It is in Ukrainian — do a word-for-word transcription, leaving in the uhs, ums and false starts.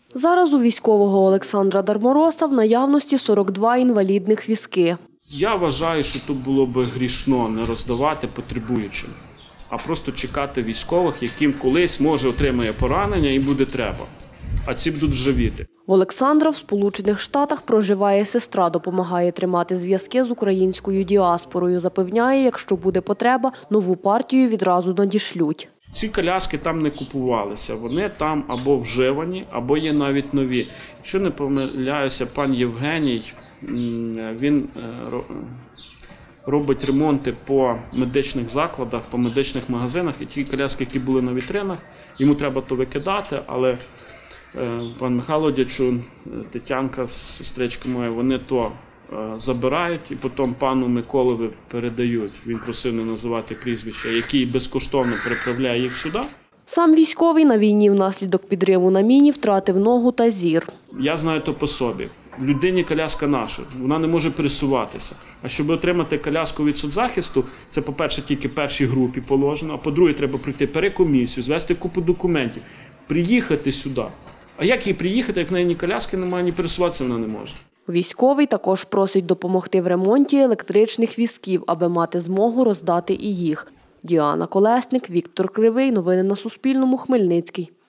Зараз у військового Олександра Дармороса в наявності сорок два інвалідних візки. Я вважаю, що тут було б грішно не роздавати потребуючим, а просто чекати військових, яким колись, може, отримає поранення і буде треба. А ці будуть живіти. В Олександра в Сполучених Штатах проживає сестра, допомагає тримати зв'язки з українською діаспорою. Запевняє, якщо буде потреба, нову партію відразу надішлють. Ці коляски там не купувалися, вони там або вживані, або є навіть нові. Якщо не помиляюся, пан Євгеній, він робить ремонти по медичних закладах, по медичних магазинах, і ті коляски, які були на вітринах, йому треба то викидати, але пан Михайло Дячун, Тетянка, сестричка моя, вони то забирають і потім пану Миколові передають. Він просив не називати прізвища, який безкоштовно переправляє їх сюди. Сам військовий на війні внаслідок підриву на міні втратив ногу та зір. Я знаю то по собі. Людині коляска наша, вона не може пересуватися. А щоб отримати коляску від соцзахисту, це, по-перше, тільки першій групі положено, а по-друге, треба пройти перекомісію, звести купу документів, приїхати сюди. А як їй приїхати, як в неї ні коляски немає, ні пересуватися вона не може. Військовий також просить допомогти в ремонті електричних візків, аби мати змогу роздати і їх. Діана Колесник, Віктор Кривий. Новини на Суспільному. Хмельницький.